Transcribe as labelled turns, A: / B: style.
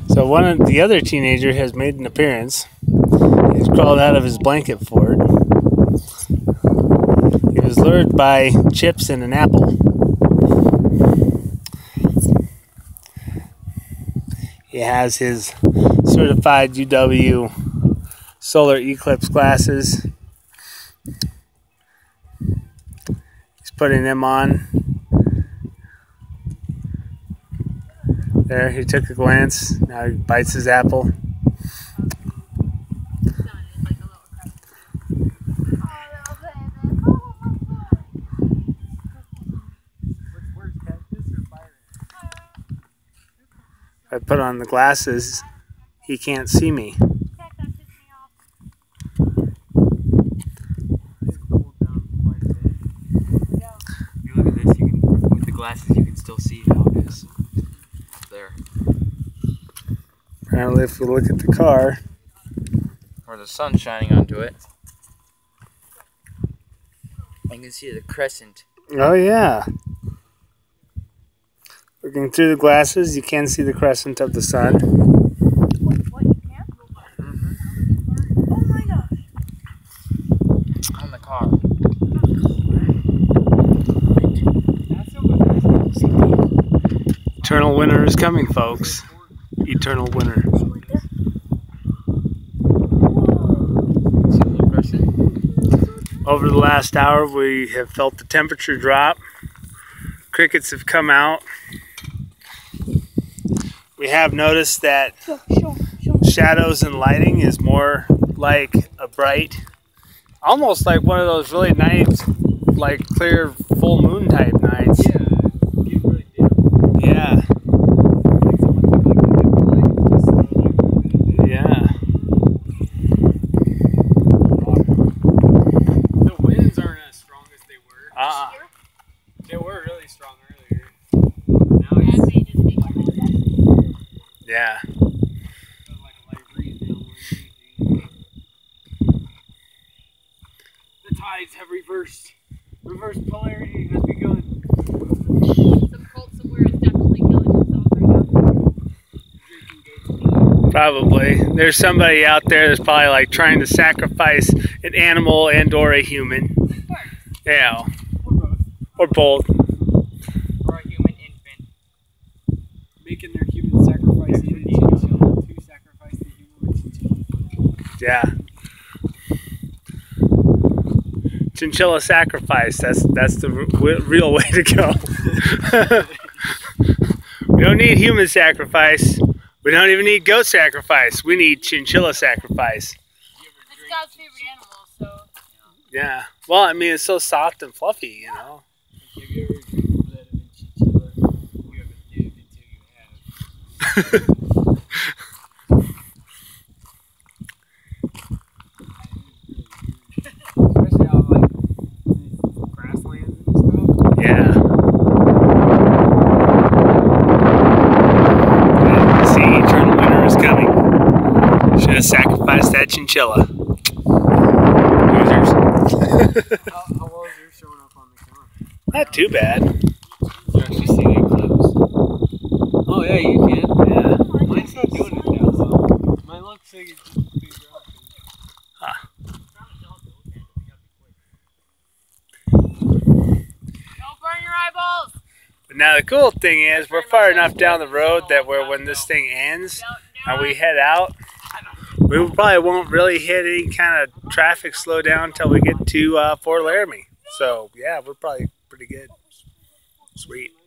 A: So one of the other teenager has made an appearance. He's crawled out of his blanket fort. He was lured by chips and an apple. He has his certified UW solar eclipse glasses. He's putting them on. There, he took a glance. Now he bites his apple. If I put on the glasses, he can't see me.
B: You look at this, with the glasses you can still see how it is. There.
A: Apparently, if we look at the car,
B: Where the sun's shining onto it, I can see the crescent.
A: oh yeah. Looking through the glasses, you can see the crescent of the sun.
C: What, you can?
B: Mm-hmm.
C: Oh my gosh.
B: On the car.
A: Eternal winter is coming, folks. Eternal winter. Over the last hour, we have felt the temperature drop. Crickets have come out. We have noticed that shadows and lighting is more like a bright, almost like one of those really nice, like clear full moon type nights. Yeah. Yeah.
D: The winds aren't as strong as they were. They were really strong earlier. Now it's
A: Yeah.
D: like a light breeze down. The tides have reversed. Reverse polarity has begun.
C: Some cult somewhere is definitely killing himself right now.
A: Probably. There's somebody out there that's probably like trying to sacrifice an animal and or a human. Yeah. Or both.
B: Or a human infant.
D: Making their human sacrifice to sacrifice the human.
A: Yeah. Chinchilla sacrifice. That's the real way to go. We don't need human sacrifice. We don't even need goat sacrifice. We need chinchilla sacrifice.
C: It's God's favorite animal, so.
A: Yeah. Well, I mean, it's so soft and fluffy, you know.
D: Have you ever drank blood of a chinchilla? You haven't lived until you have. Especially out like grasslands and stuff.
A: Yeah. See, eternal winter is coming. Should have sacrificed that chinchilla. Losers.
D: How well is yours showing up on the camera?
A: Not too bad.
D: You actually see the eclipse? Oh yeah, you can. Yeah. Mine's not doing it now, so mine looks like it's just a big rock.
C: Don't burn your eyeballs!
A: But now the cool thing is we're far enough down the road that when this thing ends and we head out, we probably won't really hit any kind of traffic slowdown until we get to Fort Laramie. So yeah, we're probably pretty good. Sweet.